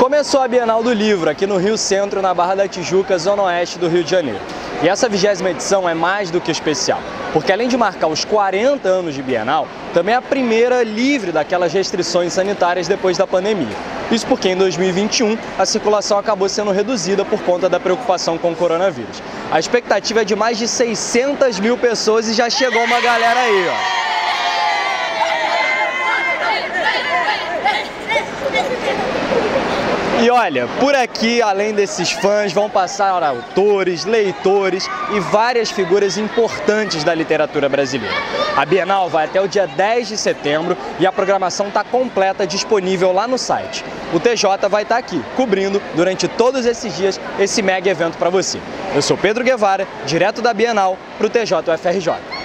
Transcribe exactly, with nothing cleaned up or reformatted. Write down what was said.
Começou a Bienal do Livro aqui no Rio Centro, na Barra da Tijuca, zona oeste do Rio de Janeiro. E essa vigésima edição é mais do que especial, porque além de marcar os quarenta anos de Bienal, também é a primeira livre daquelas restrições sanitárias depois da pandemia. Isso porque em dois mil e vinte e um a circulação acabou sendo reduzida por conta da preocupação com o coronavírus. A expectativa é de mais de seiscentas mil pessoas e já chegou uma galera aí, ó. E olha, por aqui, além desses fãs, vão passar autores, leitores e várias figuras importantes da literatura brasileira. A Bienal vai até o dia dez de setembro e a programação está completa, disponível lá no site. O T J vai estar aqui, cobrindo durante todos esses dias esse mega evento para você. Eu sou Pedro Guevara, direto da Bienal para o T J U F R J.